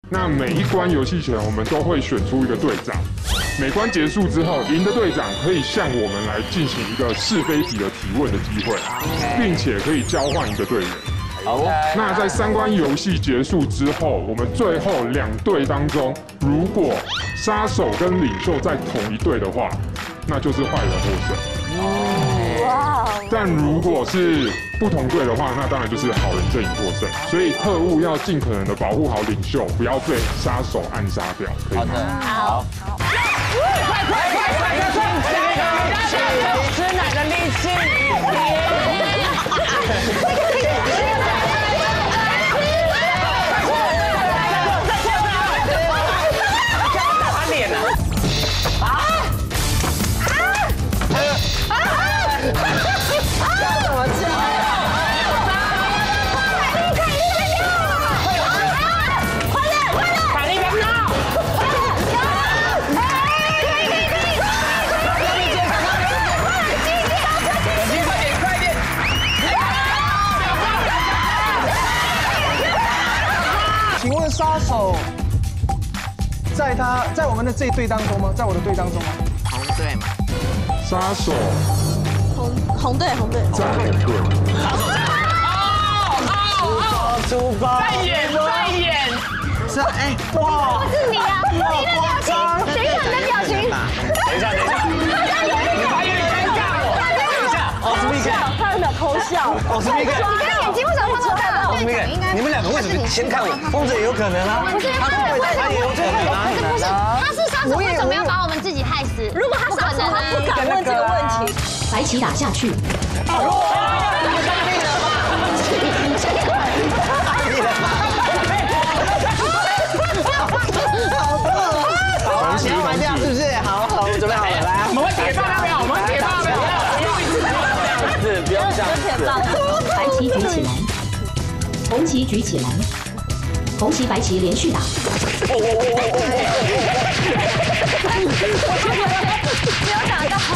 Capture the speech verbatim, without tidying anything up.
那每一关游戏前，我们都会选出一个队长。每关结束之后，赢的队长可以向我们来进行一个是非题的提问的机会，并且可以交换一个队员。好，那在三关游戏结束之后，我们最后两队当中，如果杀手跟领袖在同一队的话，那就是坏人获胜。哇！但如果是不同队的话，那当然就是好人阵营获胜。所以特务要尽可能的保护好领袖，不要被杀手暗杀掉，可以吗？ 好。快快快快快快！吃奶的力气。他脸呢？啊啊啊！怎么进来？ 请问杀手在他在我们的这一队当中吗？在我的队当中吗？ 红队嘛。 杀手红红队红队在红队。 杀手在。哦哦出包！在演在演。 是啊，哎，哇！ 不是你啊，你的表情，等一下你的表情。 等一下等一下。你发言很尴尬哦。等一下，奥斯密克， 他有没有偷笑？ 奥斯密克， 你跟眼睛为什么放那么大？ 奥斯密克，你们两个为什么先看我？疯子也有可能啊。 不是他是他也有可能啊。 不是不是，他是杀手，为什么要把我们自己害死？如果他杀手，他不敢问这个问题。 白棋打下去。 好，你要玩这样是不是？好好，我们准备好了，来， 我们铁棒要不要？我们铁棒要不要？不用这样子，不用这样子。 白棋举起来，红棋举起来，红棋白棋连续打。 没有打到。